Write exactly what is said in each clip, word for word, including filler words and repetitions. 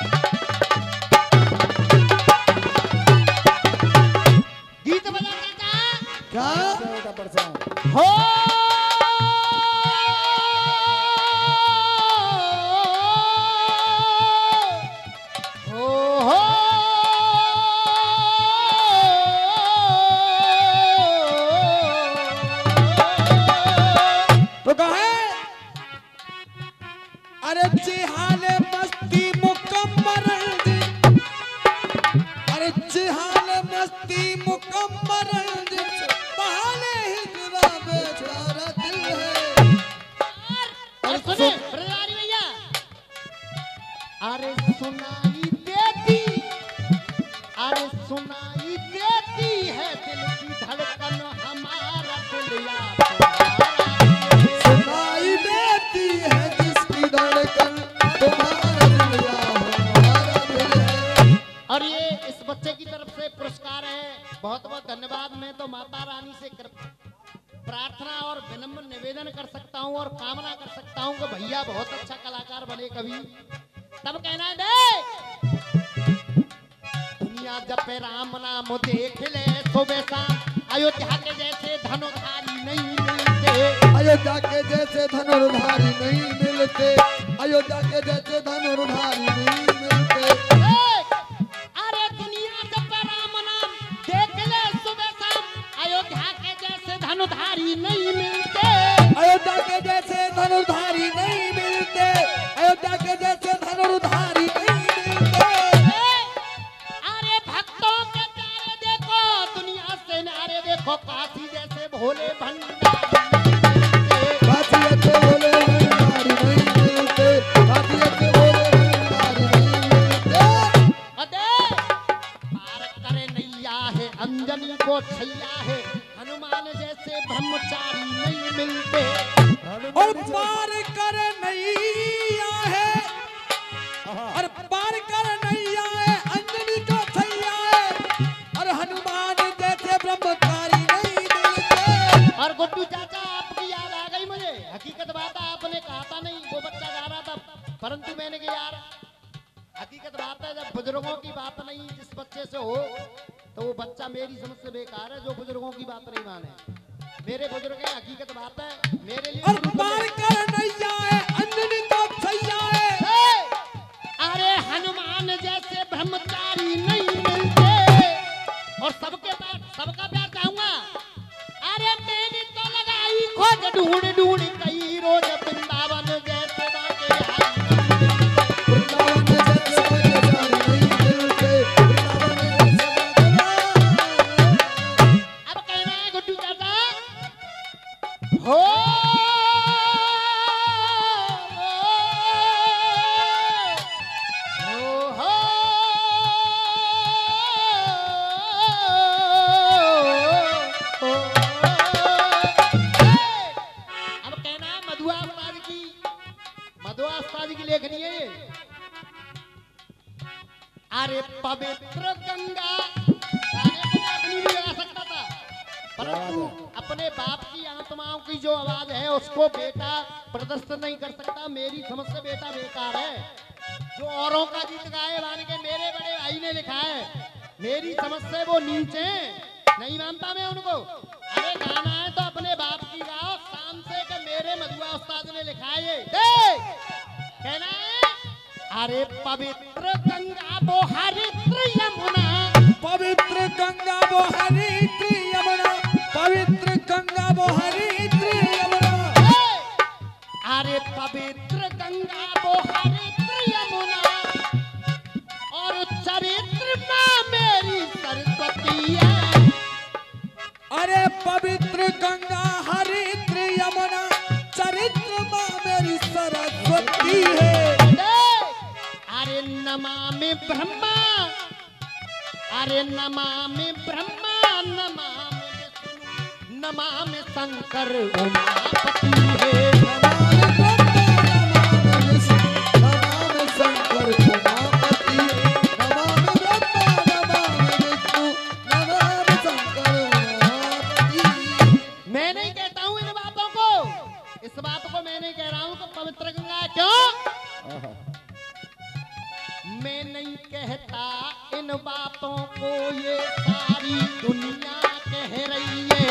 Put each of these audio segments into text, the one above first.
गीत बजा क्या हो तो कहे अरे जिहाले मस्ती मुकम्मल अरे जिहाले मस्ती मुकम्मल बहाने हिजरा बेचारा दिल है। और सुने ब्रजवारी भैया अरे सुनाई देती अरे सुनाई देती है दिल की धड़कन हमारा दिल या सुनाई देती है जिसकी धड़कन तुम्हारा दिल या हमारा दिल है। और ये इस बच्चे की तरफ से पुरस्कार है। बहुत बहुत धन्यवाद। मैं तो माता रानी से प्रार्थना और विनम्र निवेदन कर सकता हूँ और कामना कर सकता हूँ कि भैया बहुत अच्छा कलाकार बने कभी। तब कहना है दे दुनिया जब पे राम नाम देख ले सुबह शाम अयोध्या के जैसे धनुधारी नहीं मिलते अयोध्या के जैसे धनुर्धारी नहीं मिलते अयोध्या के जैसे धनुर्धारी नहीं मिलते। अरे दुनिया जब पे राम नाम देख ले सुबह शाम अयोध्या के जैसे धनुधारी नहीं मिलते अयोध्या के जैसे धनुर्धारी नहीं मिलते अयोध्या के जैसे धनुर्धारी नहीं मिलते। अरे भक्तों के प्यारे देखो दुनिया से नारे देखो काशी जैसे भोले भंडारी काशी जैसे भोले भंडारी नहीं मिलते काशी जैसे भोले भंडारी नहीं मिलते। अदे पार करे नैया है अंजनी को छैया है हनुमान जैसे ब्रह्मचारी नहीं मिलते। और पार कर नैया है और पार कर नैया है अंजनी को छैया है और हनुमान जैसे ब्रह्मचारी नहीं मिलते। और गुड्डू चाचा आपकी याद आ गई मुझे। हकीकत बात है आपने कहा था नहीं वो बच्चा गा रहा था परंतु मैंने कहा यार हकीकत बात है जब बुजुर्गों की बात नहीं जिस बच्चे से हो तो वो बच्चा मेरी समझ से बेकार है जो बुजुर्गों की बात नहीं माने। मेरे बुजुर्ग है हकीकत बात है मेरे लिए और पार कर नैया है अंजनी को छैया है। अरे हनुमान जैसे ब्रह्मचारी नहीं मिलते। और सबके प्यार सबका प्यार चाहूंगा। अरे मैंने तो लगाई खोज ढूंढ ढूंढ कई रोज वृंदावन जैसे बाके वृंदावन जैसे ब्रह्मचारी नहीं मिलते वृंदावन जैसे। अब कहना है गुड्डू चाचा हो लेखनी है ये। अरे पवित्र गंगा अपनी भी लगा सकता था परंतु अपने बाप की आत्माओं की जो आवाज है उसको बेटा प्रदर्शन नहीं कर सकता। मेरी समझ से बेटा बेकार है। जो औरों का गीत गाए मान के मेरे बड़े भाई ने लिखा है मेरी समझ से वो नीचे नहीं मानता मैं उनको। अरे गाना है तो अपने बाप की गाओ शान से कि मेरे मधुआ उस्ताद ने लिखा है ये कहना है। अरे पवित्र गंगा वो हरिद्र यमुना पवित्र गंगा वो हरिद्र यमुना पवित्र गंगा वो हरिद्र यमुना। अरे पवित्र गंगा वो हरिद्र यमुना और चरित्र माँ मेरी सरस्वती है। अरे पवित्र गंगा हरिद्र यमुना चरित्र माँ मेरी सरस्वती है। अरे नमामि ब्रह्मा अरे नमामि ब्रह्मा नमामि विष्णु नमामि शंकर उमापति है। नमामि ब्रह्मा नमामि विष्णु नमामि शंकर उमापति नमामि ब्रह्मा नमामि विष्णु नमामि शंकर उमापति। मैं नहीं कहता हूँ इन बातों को इस बात को मैं नहीं कह रहा हूँ कि पवित्र गंगा क्यों मैं नहीं कहता इन बातों को, ये सारी दुनिया कह रही है।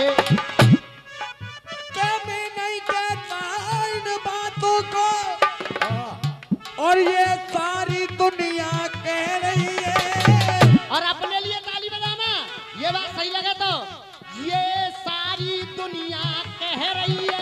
क्या मैं नहीं कहता इन बातों को, और ये सारी दुनिया कह रही है। और अपने लिए ताली बजाना, ये बात सही लगे तो, ये सारी दुनिया कह रही है।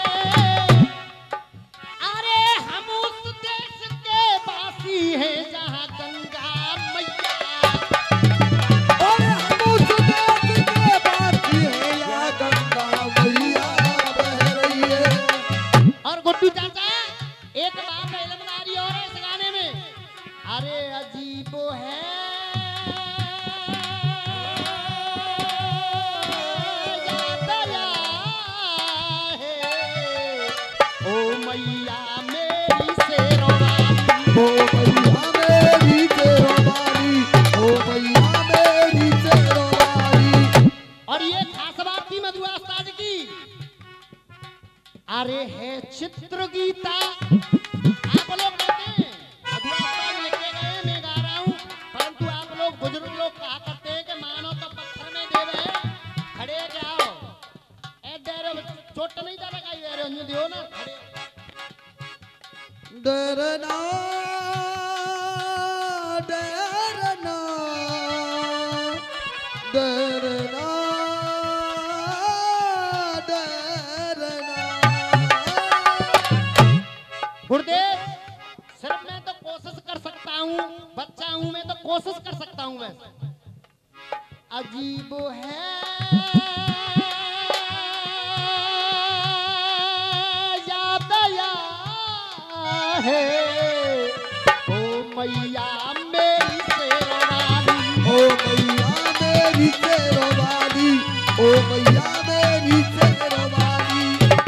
अरे हम उस देश के वासी हैं जहाँ गंगा मैया, और हम उस देश के वासी हैं यहाँ गंगा मैया बह रही है। और गुड्डू चाचा एक बात इल्मदारी और है इस गाने में। अरे अजीब है याद आया है, ओ मैया मेरी शेरवाली, ओ मैया मेरी शेरवाली, ओ मैया मेरी शेरवाली। और ये खास बात थी मधुआ उस्ताद की। अरे है चित्र गीता, आप लोग कहते हैं मधुआ उस्ताद लिख के गए, मैं गा रहा हूँ, परंतु आप लोग बुजुर्ग लोग कहा करते हैं कि मानो तो पत्थर में देवे खड़े जाओ, ए डेरे चोट नहीं ज्यादा खाई दे रहे हो दियो ना खड़े। डरना डरना डरना डरना। गुरुदेव सिर्फ मैं तो कोशिश कर सकता हूँ, बच्चा हूँ मैं तो कोशिश कर सकता हूँ वैसे। अजीब है याद आया है, ओ मैया मेरी शेरवाली, ओ मैया मेरी शेरवाली, ओ मैया मेरी शेरवाली।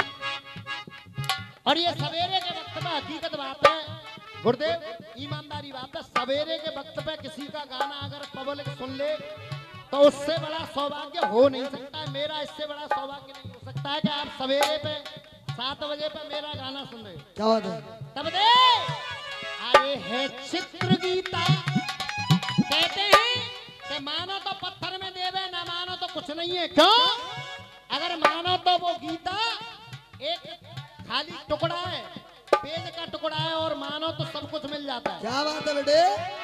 और ये सवेरे के वक्त में हकीकत बात है गुरुदेव, ईमानदारी बात है, सवेरे के वक्त पे किसी का गाना अगर पब्लिक सुन ले तो उससे बड़ा सौभाग्य हो नहीं सकता है। मेरा इससे बड़ा सौभाग्य नहीं हो सकता है कि आप सवेरे पे सात बजे पे मेरा गाना सुन रहे हो। क्या बात है? तब दे अरे है चित्र गीता, कहते हैं कि मानो तो पत्थर में देवे, ना मानो तो कुछ नहीं है। क्यों? अगर मानो तो वो गीता एक खाली टुकड़ा है, पेज का टुकड़ा है, और मानो तो सब कुछ मिल जाता है। क्या बात है बेटे?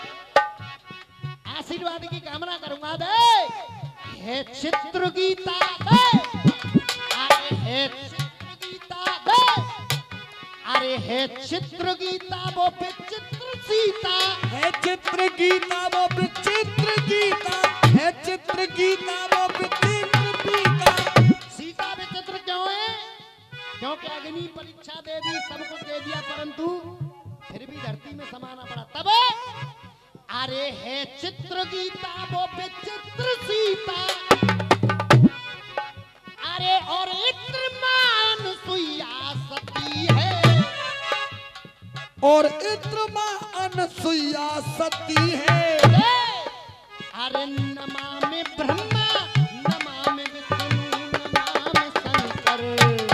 आशीर्वाद की कामना करूंगा बे। है चित्र गीता बे, अरे है चित्र गीता बे, अरे है चित्र गीता वो विचित्र सीता, है चित्र गीता वो विचित्र गीता, है चित्र गीता वो विचित्र गीता। सीता विचित्र क्यों है? क्योंकि अग्नि परीक्षा दे दी, सब कुछ दे दिया, परंतु फिर भी धरती में समाना पड़ा। तब अरे है चित्र गीता वो विचित्र सीता, अरे और इत्र मान सुइया सती है, और इत्र मां अनसुईया सती है। अरे नमामि ब्रह्मा नमामि विष्णु नमामि शंकर।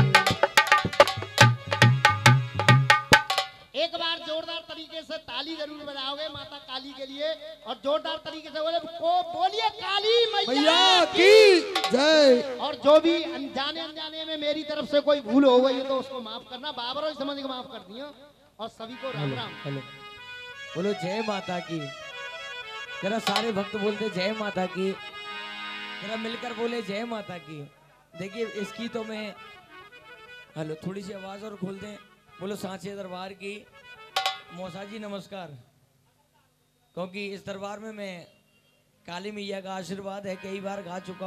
एक बार जोरदार तरीके से ताली जरूर बजाओगे माता काली के लिए, और जोरदार तरीके से बोले को बोलिए काली मैया की जय। और जो भी अनजाने अनजाने में मेरी तरफ से कोई भूल हो गई है तो उसको माफ करना, बाबरों समझ के माफ कर दिया। और सभी को राम राम। हेलो, बोलो जय माता की। जरा सारे भक्त बोलते जय माता की, जरा मिलकर बोले जय माता की। देखिए इसकी तो मैं हेलो थोड़ी सी आवाज और खोल दें। बोलो सांचे दरबार की मौसा जी नमस्कार। क्योंकि इस दरबार में मैं काली मैया का आशीर्वाद है, कई बार गा चुका